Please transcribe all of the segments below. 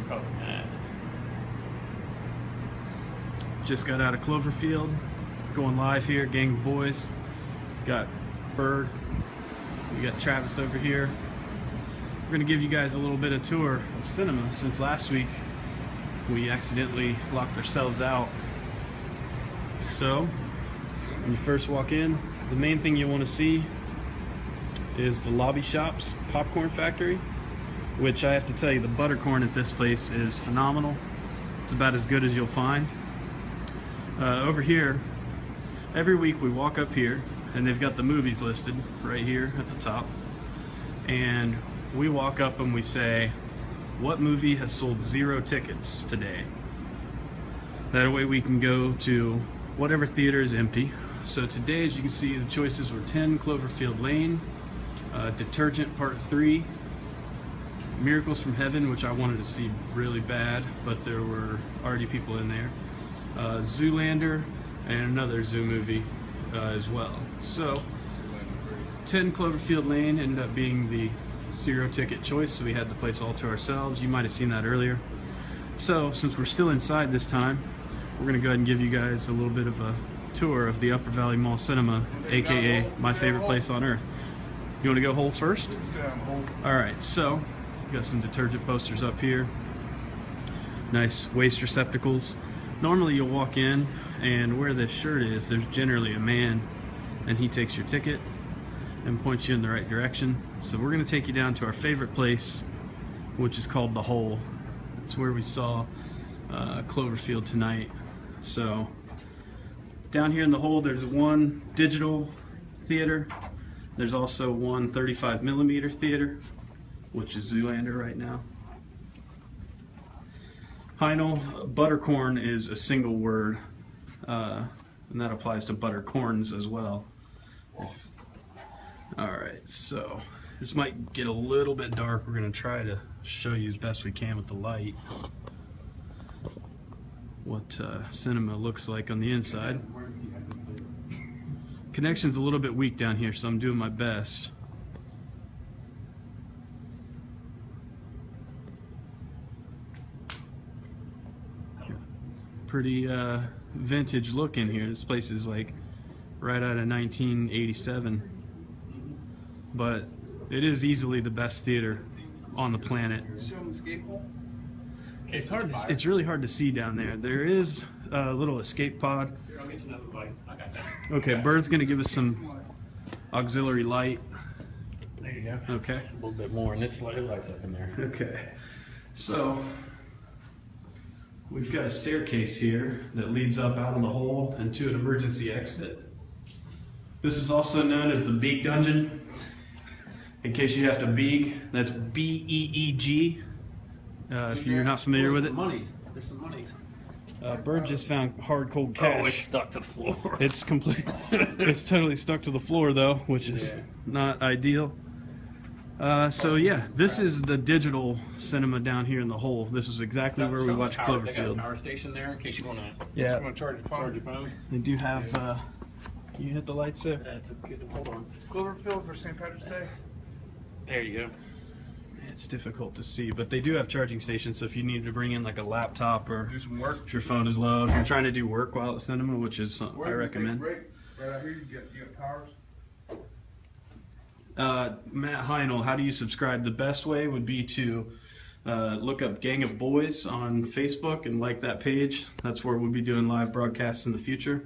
Probably not. Just got out of Cloverfield, going live here, gang of boys. Got Bird, we got Travis over here. We're gonna give you guys a little bit of tour of cinema since last week we accidentally locked ourselves out. So, when you first walk in, the main thing you want to see is the Lobby Shop's popcorn factory, which I have to tell you, the buttercorn at this place is phenomenal. It's about as good as you'll find. Over here, every week we walk up here and they've got the movies listed right here at the top, and we walk up and we say, what movie has sold 0 tickets today? That way we can go to whatever theater is empty. So today, as you can see, the choices were 10 Cloverfield Lane, Detergent Part 3, Miracles from Heaven, which I wanted to see really bad, but there were already people in there, Zoolander, and another zoo movie as well. So 10 Cloverfield Lane ended up being the 0 ticket choice, so we had the place all to ourselves. You might have seen that earlier. So since we're still inside this time, we're going to go ahead and give you guys a little bit of a tour of the Upper Valley Mall Cinema, aka my favorite place on earth. You want to go hold first? Alright, so we got some detergent posters up here. Nice waste receptacles. Normally you'll walk in, and where this shirt is, there's generally a man, and he takes your ticket and points you in the right direction. So we're going to take you down to our favorite place, which is called The Hole. It's where we saw Cloverfield tonight. So down here in The Hole, there's one digital theater. There's also one 35mm theater, which is Zoolander right now. Heinel, buttercorn is a single word, and that applies to buttercorns as well. Alright, so this might get a little bit dark. We're going to try to show you as best we can with the light what cinema looks like on the inside. Connection's a little bit weak down here, so I'm doing my best. Pretty vintage look in here. This place is like right out of 1987, but it is easily the best theater on the planet. It's really hard to see down there. There is a little escape pod. Okay, Bird's gonna give us some auxiliary light. There you go. Okay. A little bit more, and it lights up in there. Okay. So we've got a staircase here that leads up out of the hole and to an emergency exit. This is also known as the Beeg Dungeon. In case you have to beeg, that's B-E-E-G. If you're not familiar with it. There's some monies. Bird just found hard cold cash. Oh, it's stuck to the floor. It's complete. It's totally stuck to the floor though, which is not ideal. So yeah, this is the digital cinema down here in The Hole. This is exactly where we watch Cloverfield. They got a power station there in case you want to. Yeah. Charge your phone. They do have. Can you hit the lights there? That's a good. Hold on. Cloverfield for St. Patrick's Day. There you go. It's difficult to see, but they do have charging stations, so if you need to bring in like a laptop or Do some work. if your phone is low, if you're trying to do work while at cinema, which is something I recommend. Right out here, you got powers. Matt Heinel, how do you subscribe? The best way would be to look up Gang of Boys on Facebook and like that page. That's where we'll be doing live broadcasts in the future.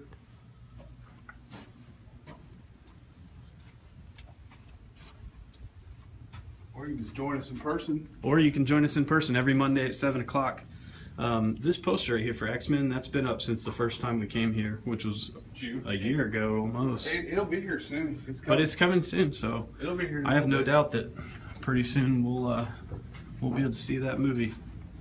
Or you can just join us in person. Or you can join us in person every Monday at 7 o'clock. This poster right here for X-Men, that's been up since the first time we came here, which was a year ago almost. It'll be here soon. But it's coming soon, so it'll be here. I have no doubt that pretty soon we'll be able to see that movie.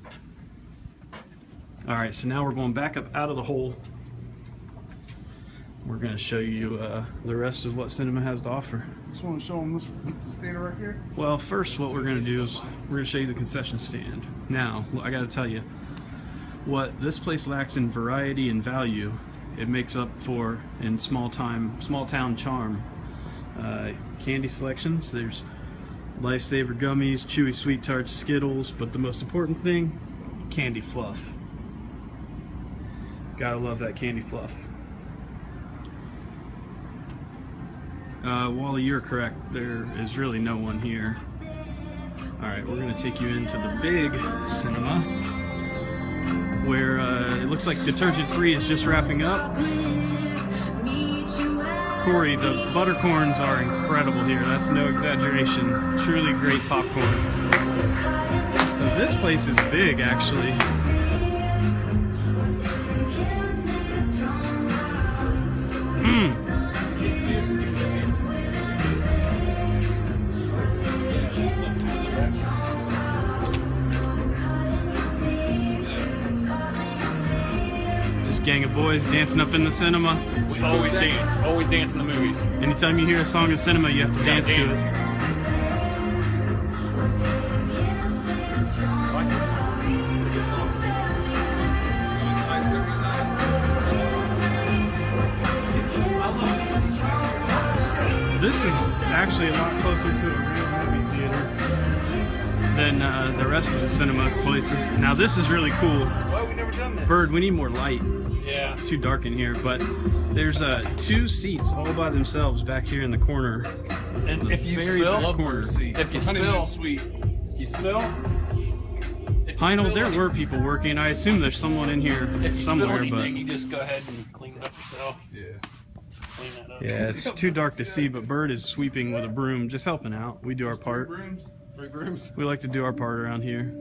All right, so now we're going back up out of the hole. We're going to show you the rest of what cinema has to offer. Just want to show them this theater right here. Well, first what we're going to do is we're going to show you the concession stand. Now, I got to tell you, what this place lacks in variety and value, it makes up for in small town charm. Candy selections, there's Lifesaver gummies, chewy sweet tarts, Skittles, but the most important thing, candy fluff. Gotta love that candy fluff. Wally, you're correct. There is really no one here. Alright, we're going to take you into the big cinema, where it looks like Detergent Free is just wrapping up. Corey, the buttercorns are incredible here. That's no exaggeration. Truly great popcorn. So this place is big, actually. Gang of boys dancing up in the cinema. We always dance. Always dance in the movies. Anytime you hear a song in cinema, you have to dance to it. This is actually a lot closer to a real movie theater than the rest of the cinema places. Now this is really cool. Well, we've never done this. Bird, we need more light. Yeah. It's too dark in here, but there's 2 seats all by themselves back here in the corner. And if you Very spill, back corner. if you spill, you spill. Heinold, there were people working. I assume there's someone in here If you somewhere, spill but anything, you just go ahead and clean it up yourself. Yeah. Just clean that up. yeah, it's too dark to see. But Bird is sweeping with a broom, just helping out. We do our part. Brooms. 3 brooms. We like to do our part around here.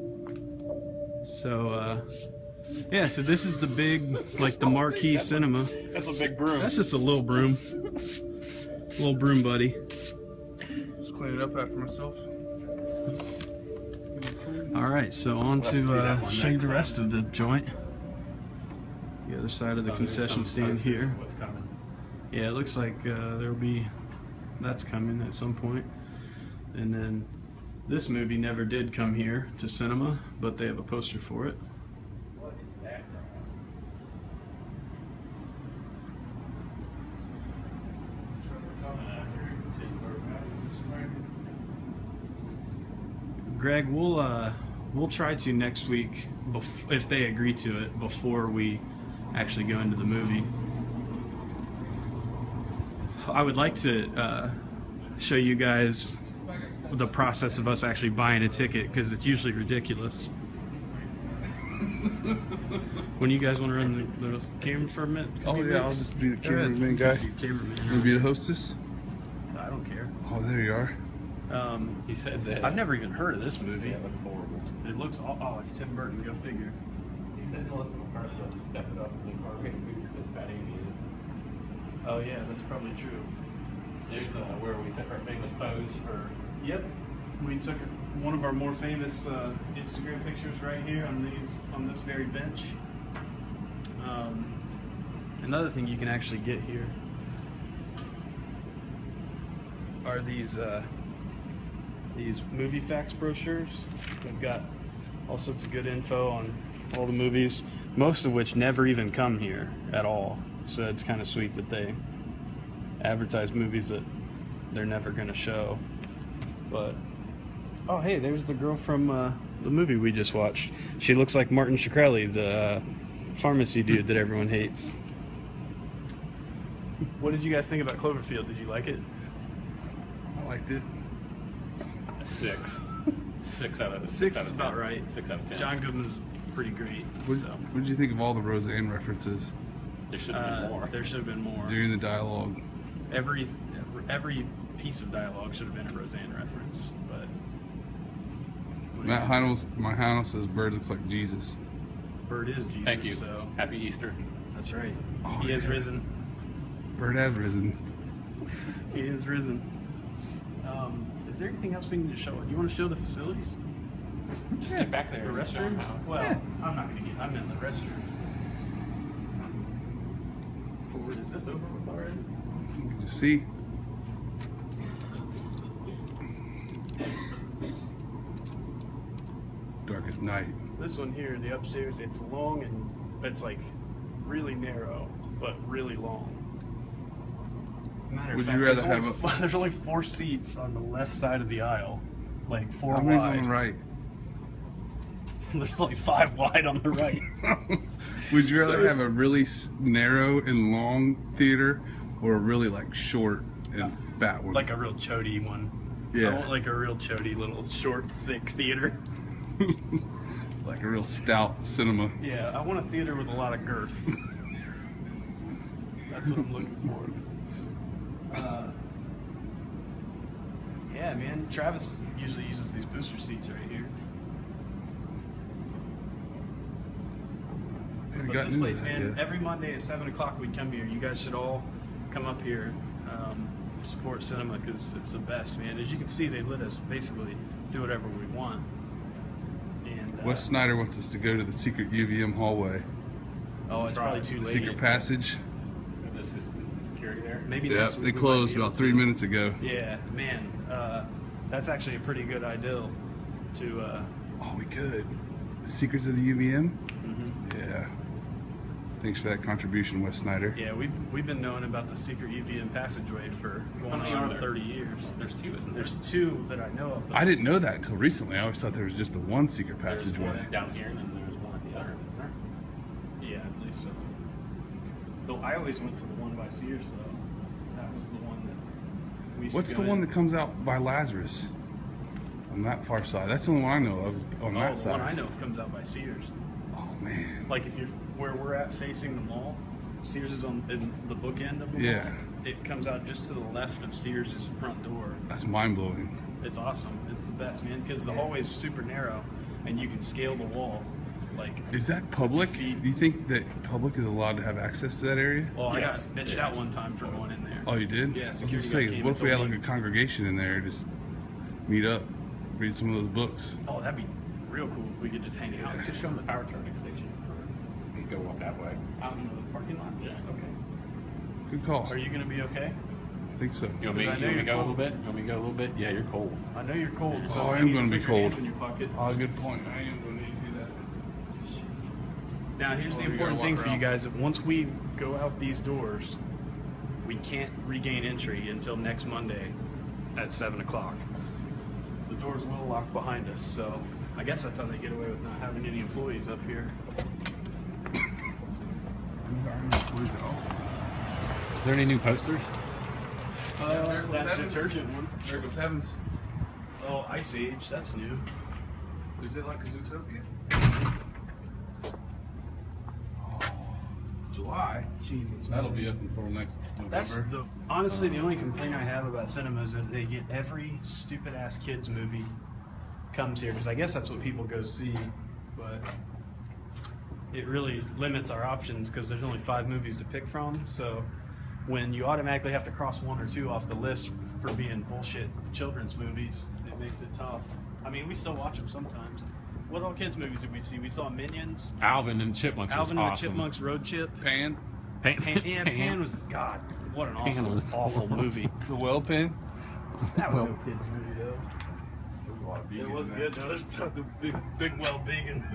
So, yeah. So this is the big, like the marquee cinema. That's a big broom. That's just a little broom. Little broom buddy. Just clean it up after myself. All right, so on We'll have to see to that one show you next the time. rest of the joint. The other side of the concession stand here. What's coming? Yeah, it looks like there'll be, that's coming at some point. And then this movie never did come here to cinema, but they have a poster for it. What is that? Greg, we'll try to next week, if they agree to it, before we actually go into the movie. I would like to show you guys the process of us actually buying a ticket, because it's usually ridiculous. When you guys want to run the camera for a minute? Oh yeah, I'll just be the cameraman guy. Cameraman. You wanna be the hostess? I don't care. Oh, there you are. He said that. I've never even heard of this movie. Yeah, it looks horrible. It looks, oh, it's Tim Burton, go figure. He said Melissa McCarthy has to step it up in the R-rated movies because Fat Amy is. Oh yeah, that's probably true. There's where we took our famous pose for. Yep, we took one of our more famous Instagram pictures right here on this very bench. Another thing you can actually get here are these movie facts brochures. They've got all sorts of good info on all the movies, most of which never even come here at all. So it's kind of sweet that they advertise movies that they're never going to show. But oh hey, there's the girl from the movie we just watched. She looks like Martin Shkreli, the pharmacy dude that everyone hates. What did you guys think about Cloverfield? Did you like it? I liked it. 6. 6 out of 6 out is of about 10. right. 6 out of 10. John Goodman's pretty great. What did you think of all the Roseanne references There should have been more. There should have been more. during the dialogue? Every piece of dialogue should have been a Roseanne reference, but Matt Heinels, my Heinels says Bird looks like Jesus. Bird is Jesus. Thank you. So Happy Easter. that's right. Oh, He has yeah. risen. Bird has risen. He is risen. Is there anything else we need to show? Do you want to show the facilities? Just get back there. The and show 'em restrooms? how. Well, Yeah. I'm not going to get. I'm in the restroom. Is this over with already? You can just see. Darkest night. This one here, the upstairs, it's long and it's like really narrow, but really long. Matter of Would fact, you rather there's only have a- there's only 4 seats on the left side of the aisle, like 4 How many's wide. on the right? There's like 5 wide on the right. Would you So rather it's- have a really narrow and long theater, or a really like short and fat one? Like a real chody one. Yeah. I want like a real chody little short, thick theater. Like a real stout cinema. Yeah, I want a theater with a lot of girth. That's what I'm looking for. Yeah, man. Travis usually uses these booster seats right here. Have you But gotten this into place, that man, yet? every Monday at 7 o'clock we come here. You guys should all come up here, support cinema, because it's the best, man. As you can see, they let us basically do whatever we want. And Wes Snyder wants us to go to the secret UVM hallway. oh, it's probably too late. Secret passage. Is the security there? Maybe Yeah, next week they we might closed be able about to. 3 minutes ago. Yeah, man, that's actually a pretty good idea to. Oh, we could. The secrets of the UVM? Mhm. Yeah. Thanks for that contribution, Wes Snyder. Yeah, we've been knowing about the secret UVM passageway for going many on are there? 30 years. There's 2, isn't there? There's 2 that I know of. I didn't know that until recently. I always thought there was just the one secret There's passageway. one down here, and then there's one at the other, isn't there? Yeah, I believe so. Though I always went to the one by Sears, though. That was the one that we used What's to the go one in. that comes out by Lazarus? On that far side. That's the only one I know of, is on Oh, that the side. one I know comes out by Sears. Oh, man. Like if you're where we're at facing the mall, Sears is on in the bookend of the Yeah. mall. It comes out just to the left of Sears' front door. That's mind-blowing. It's awesome. It's the best, man, because the hallway's super narrow and you can scale the wall. Like, Is that public? Do feet. you think that public is allowed to have access to that area? well, Yes. I got bitched out one time for going in there. Oh, you did? Yeah, I was security gonna guard say, came what and if we had told like me. a congregation in there, just meet up, read some of those books? Oh, that'd be real cool if we could just hang out. Let's just show them the power charging station for go up that way. Out in the parking lot? Yeah. Okay. Good call. Are you going to be okay? I think so. You want me, I you know want me to you're go a little cold. bit? You want me to go a little bit? Yeah, you're cold. I know you're cold, so Oh, if I you am need to gonna be put your hands cold. in your pocket. Oh, good point. I am going to need to do that. Now, here's the Oh, you important gotta thing walk for you around. guys. Once we go out these doors, we can't regain entry until next Monday at 7 o'clock. The doors will lock behind us, so I guess that's how they get away with not having any employees up here. Is there any new posters? there goes That Evans. detergent one. There goes Heavens. Oh, Ice Age, that's new. Is it like a Zootopia? Oh, July? Jesus, That'll be up until next November. That's the honestly the only complaint I have about cinema is that they get every stupid ass kids movie comes here because I guess that's what people go see, but it really limits our options because there's only 5 movies to pick from. So when you automatically have to cross 1 or 2 off the list for being bullshit children's movies, it makes it tough. I mean, we still watch them sometimes. What all kids movies did we see? We saw Minions, Alvin and the Chipmunks Alvin was and awesome. the Chipmunks Road Chip. Pan? Pan was God. What an Pan awful, was awful movie. The well pen? That was no kids movie though. There was a lot of It vegans was in good that. though. There's tons of big well vegan.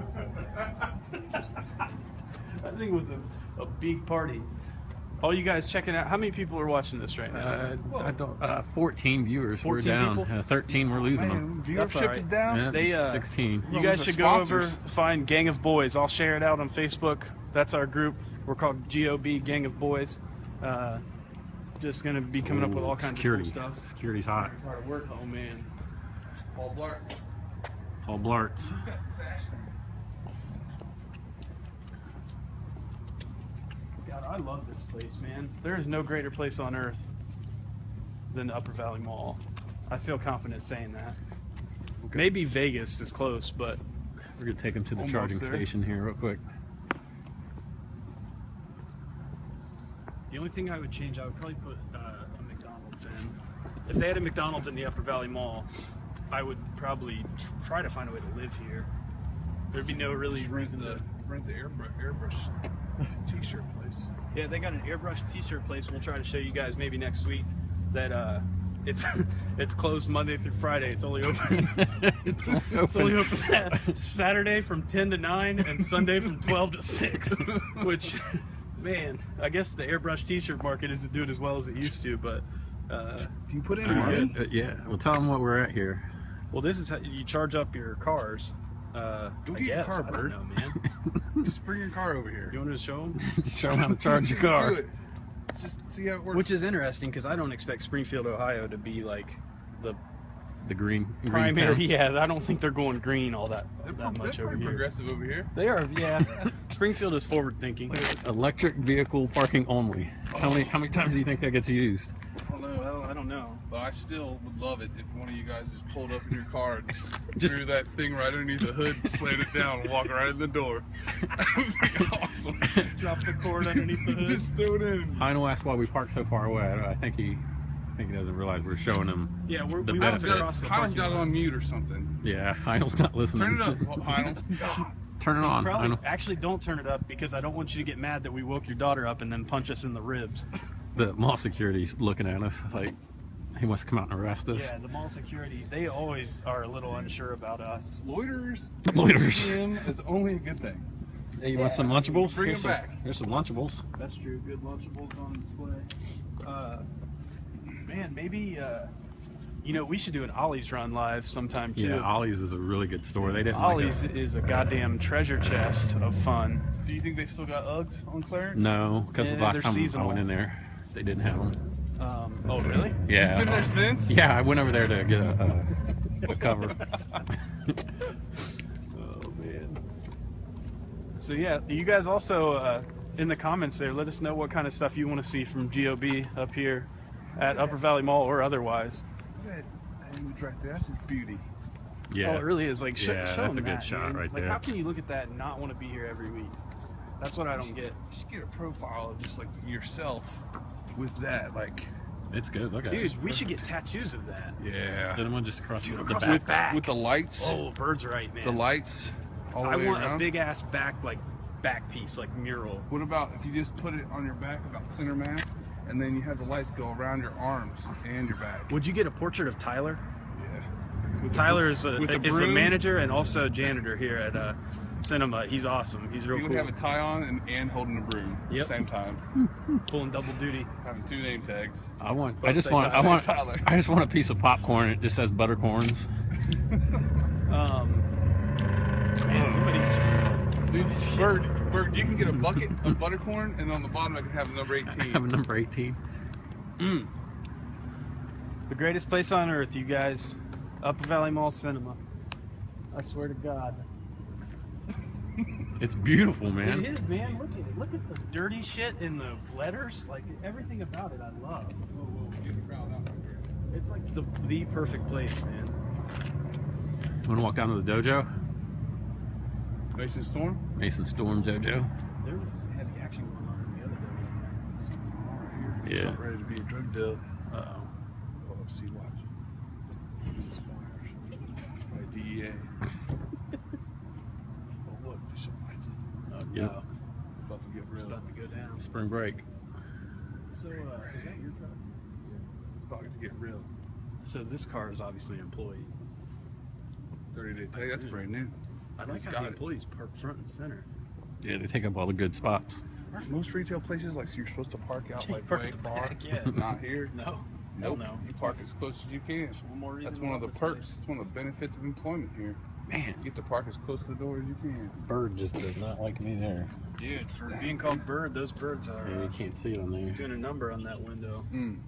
I think it was a big party. All you guys checking out. How many people are watching this right now? I don't, 14 viewers. 14 we're down. people? 13, we're losing Man, them. That's all viewership right. is down? Yeah, They, 16. You Well, guys those are should go over, sponsors. find Gang of Boys. I'll share it out on Facebook. That's our group. We're called GOB, Gang of Boys. Just going to be coming up with all kinds Security. of cool stuff. Security's hot. Hard work. Oh, man. Paul Blart. All blarts. He's got the sash thing. God, I love this place, man. There is no greater place on earth than the Upper Valley Mall. I feel confident saying that. Okay. Maybe Vegas is close, but We're going to take them to the Almost charging there. station here real quick. the only thing I would change, I would probably put a McDonald's in. If they had a McDonald's in the Upper Valley Mall, I would probably try to find a way to live here. There'd be no really Just reason to. rent the airbrush t-shirt place. Yeah, they got an airbrush t-shirt place. We'll try to show you guys maybe next week that it's it's closed Monday through Friday. It's only open. It's only open Saturday from 10 to 9 and Sunday from 12 to 6. Which, man, I guess the airbrush t-shirt market isn't doing as well as it used to. But Do you put any All money? right, yeah, well, tell them what we're at here. well, this is how you charge up your cars. I get your guess. car, I don't Bert. know, man. Just bring your car over here. You want to show them? Just show them how to charge your car. Do it. Let's just see how it works. Which is interesting because I don't expect Springfield, Ohio to be like the Green primary. town. Yeah, I don't think they're going green all that they're much pretty over here. progressive over here. They are, yeah. Springfield is forward thinking. Electric vehicle parking only. How many times do you think that gets used? Well, I don't know. But I still would love it if one of you guys just pulled up in your car and just threw that thing right underneath the hood, slammed it down, and walk right in the door. That'd be awesome. Drop the cord underneath the hood. Just throw it in. Heino asked why we park so far away. I think he doesn't realize we're showing him. Yeah, the we benefits. went across the Heino's parking got it lot. on mute or something. Yeah, Heino's not listening. Turn it up, Heino. Turn it on. Probably, Heino. actually, don't turn it up because I don't want you to get mad that we woke your daughter up and then punch us in the ribs. The mall security's looking at us like he wants to come out and arrest us. Yeah, the mall security, they always are a little unsure about us. Loiterers. Loiterers. Is only a good thing. Hey, you want some Lunchables? Bring Here's them back. Here's some Lunchables. That's true. Good Lunchables on display. Man, maybe, we should do an Ollie's run live sometime too. Yeah, Ollie's is a really good store. They didn't. Ollie's is a goddamn treasure chest of fun. Do you think they still got Uggs on clearance? No, because the Yeah, last they're time seasonal. I went in there, they didn't have them. Oh, really? Yeah. Been there since? Yeah, I went over there to get a cover. Oh, man. So, yeah, you guys also, in the comments there, let us know what kind of stuff you want to see from GOB up here at Upper Valley Mall or otherwise. That image right there, that's just beauty. Yeah. Oh, it really is. Like, Yeah, show that's them a good that, shot man. right like, there. how can you look at that and not want to be here every week? That's what I don't get. You should get a profile of just like yourself with that, like. It's good. Look at it. Dude, we should get tattoos of that. Yeah. Cinema just across the across back. the back. With the lights. Oh, Bird's right, man. The lights. All the I way want around. a big ass back piece, like mural. What about if you just put it on your back about center mass, and then you have the lights go around your arms and your back? Would you get a portrait of Tyler? Yeah. With Tyler is with the broom, manager and also janitor here at Cinema. He's awesome. He's real You would cool. have a tie on and holding a broom at Yep. the same time, Pulling double duty. having 2 name tags. I Both just say want Tyler. I just want a piece of popcorn. It just says Buttercorns. Man, somebody's. Dude, Bird, you can get a bucket of buttercorn, and on the bottom I can have number 18. I have a number 18. The greatest place on earth, you guys. Upper Valley Mall Cinema. I swear to God. It's beautiful, man. It is, man. Look at it. Look at the dirty shit in the letters. Like, everything about it I love. It's like the perfect place, man. Want to walk down to the dojo? Mason Storm? Mason Storm dojo. There was heavy action going on in the other Yeah. Not ready to be a drug deal. Uh-oh. Oh, see, watch. This is Spires. By DEA. Oh, look, there's some lights on. Oh, Yep. no. About to get It's real. about to go down. Spring break. So, is that your truck? About to get real. So this car is obviously employee. 30-day tag. That's brand new. I like He's how got the it. employees park front and center. Yeah, they take up all the good spots. Aren't most retail places like you're supposed to park out like Park way at the far? back, yeah. Not here. No. Nope. No. You park as close as you can. One more reason That's to one of the love this perks. place. It's one of the benefits of employment here. Man, You get to park as close to the door as you can. Bird just does not like me there. Dude, for being called Bird, those birds are Yeah, you can't see it on there. doing a number on that window.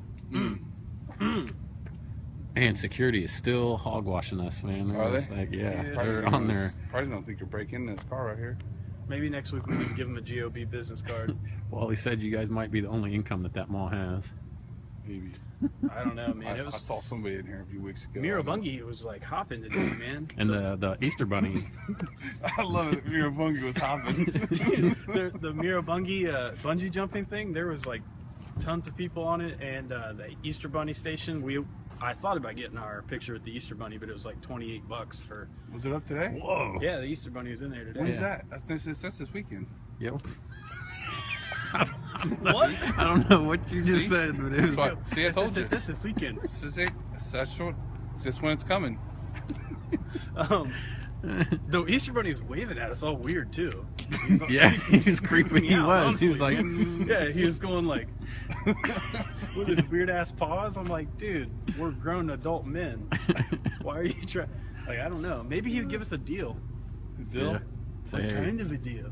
Man, security is still hogwashing us, man. Are It's they? Like, yeah, Dude. they're on there. Probably don't think you're breaking this car right here. Maybe next week we can give them a GOB business card. Well, he said you guys might be the only income that mall has. Maybe. I don't know, man. I It was saw somebody in here a few weeks ago. Miro Bungie was like hopping today, man. And the Easter Bunny, I love it that Miro Bungie was hopping. Dude, the Miro Bungie bungee jumping thing, there was like tons of people on it, and the Easter Bunny station. I thought about getting our picture with the Easter Bunny, but it was like $28 for. Was it up today? whoa. Yeah, the Easter Bunny was in there today. When's Yeah. that? That's this weekend. Yep. What? I don't know what you just See? said, but it was. But, see, I told you. This weekend. This is it. That's short. It's just when it's coming. The Easter Bunny was waving at us all weird too. He was like- Yeah, he was creeping. He out, was. He honestly, was like, man. Yeah, he was going like with his weird ass paws. I'm like, dude, we're grown adult men. Why are you trying? Like, I don't know. Maybe he would give us a deal. Dill? Yeah. Say, What hey. kind of a deal?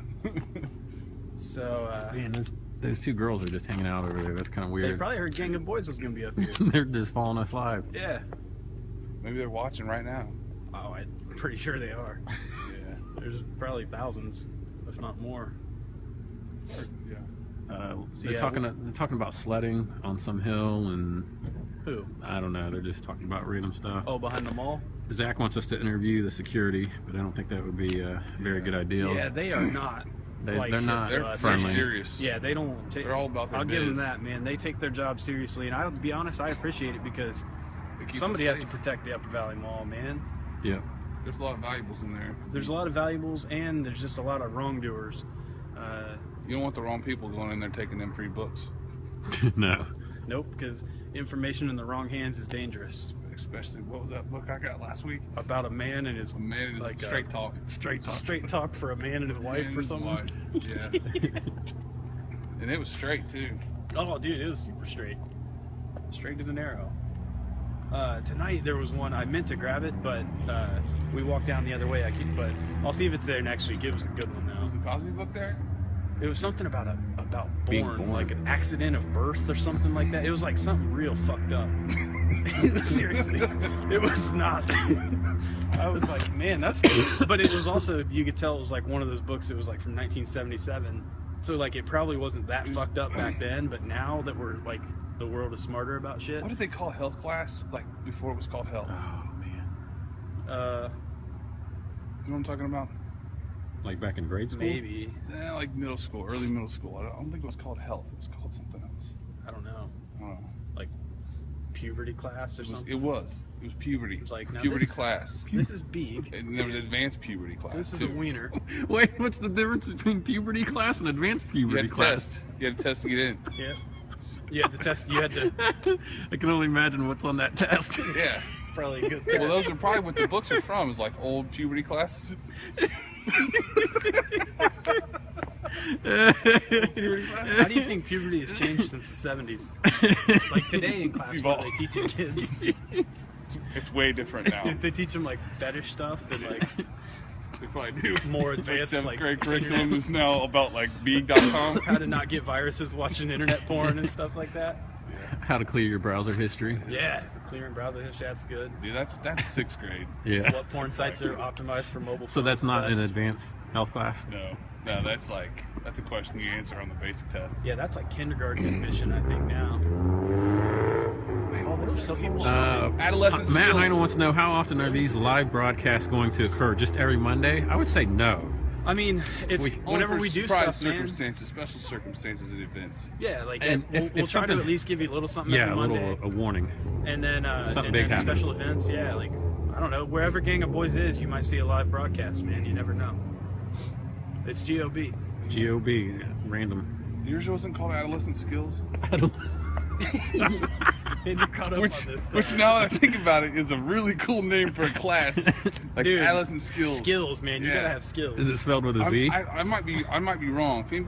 So, Man, those two girls are just hanging out over there. That's kind of they weird. probably heard Gang of Boys was going to be up here. They're just following us live. Yeah. Maybe they're watching right now. Oh, I'm pretty sure they are. Yeah. There's probably thousands, if not more. Yeah. They're yeah, talking about sledding on some hill, and Who? I don't know. They're just talking about random stuff. Oh, behind the mall? Zach wants us to interview the security, but I don't think that would be a very good idea. Yeah, they are not. They're not They're friendly. serious. Yeah, they don't take. They're all about their I'll give them biz. that, man. They take their job seriously, and I'll be honest, I appreciate it because They keep somebody us has to safe. protect the Upper Valley Mall, man. Yeah. There's a lot of valuables in there. There's a lot of valuables, and there's just a lot of wrongdoers. You don't want the wrong people going in there taking them free books. No. Nope, because information in the wrong hands is dangerous. Especially, what was that book I got last week? About a man and his A man is Like, straight talk. Straight talk. straight talk for a man and his wife Man or and something. wife. Yeah. And it was straight too. Oh, dude, it was super straight. Straight as an arrow. Tonight there was one, I meant to grab it, but we walked down the other way. But I'll see if it's there next week. It was a good one, Was though. the Cosby book there? It was something about Being born, born. like an accident of birth or something like that. It was like something real fucked up. Seriously, it was not. I was like, man, that's. But it was also, you could tell it was like one of those books. It was like from 1977. So like it probably wasn't that fucked up back then. But now that we're like the world is smarter about shit. What did they call health class? Like before it was called health. Oh man. You know what I'm talking about? Like back in grade school. Maybe. Yeah, like middle school, early middle school. I don't think it was called health. It was called something else. I don't know. I don't know. Like puberty class or something. It was puberty. It was like, now puberty this- class. This is big. And there was advanced puberty class. This is too. a wiener. Wait, what's the difference between puberty class and advanced You puberty had to class? test. You had to test to get in. Yeah. You had to test. You had to I can only imagine what's on that test. Yeah. probably a good test. Well, those are probably what the books are from. Is like old puberty classes. How do you think puberty has changed since the 70s? Like today in class, what are they teaching kids? It's way different now. They teach them like fetish stuff and like They probably do. more Like advanced, seventh like grade curriculum internet- is now about like Big.com. how to not get viruses watching internet porn and stuff like that. How to clear your browser history. Yeah, the clearing browser history, that's good. Dude, that's sixth grade. Yeah. What porn sites are optimized for mobile phones? So that's not best? an advanced health class? No, that's a question you answer on the basic test. Yeah, that's like kindergarten admission, I think now. Oh, there's so people. Adolescent Matt skills. Heine wants to know, how often are these live broadcasts going to occur? Just every Monday? I would say no. I mean, it's Only whenever for we do surprise stuff, man. circumstances, special circumstances, and events. Yeah, like And we'll, if we'll try to something- at least give you a little something Yeah, every a Monday, little a warning. and then something and big then happens. special events. Yeah, like I don't know, wherever Gang of Boys is, you might see a live broadcast. Man, you never know. It's GOB. GOB, random. Yours wasn't called adolescent skills, And you're caught up which on this. which now that I think about it is a really cool name for a class, like Dude, adolescent skills. skills, man. You Yeah. gotta have skills. Is it spelled with a Z? I might be wrong.